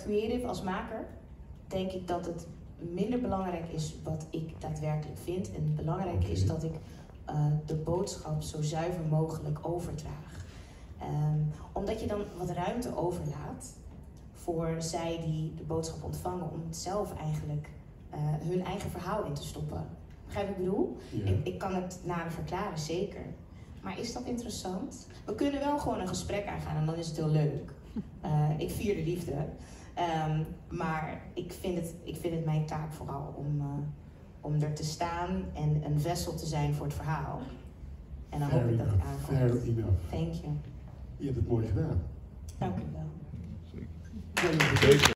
creative, als maker, denk ik dat het minder belangrijk is wat ik daadwerkelijk vind. En belangrijk is dat ik de boodschap zo zuiver mogelijk overdraag. Omdat je dan wat ruimte overlaat voor zij die de boodschap ontvangen om zelf eigenlijk hun eigen verhaal in te stoppen. Begrijp wat ik bedoel? Ja. Ik kan het nader verklaren, zeker. Maar is dat interessant? We kunnen wel gewoon een gesprek aangaan en dan is het heel leuk. Ik vier de liefde. Maar ik vind het mijn taak vooral om er te staan en een vessel te zijn voor het verhaal. En dan hoop ik dat het aankomt. Fair enough. Thank you. Je hebt het mooi gedaan. Dank u wel. Zeker.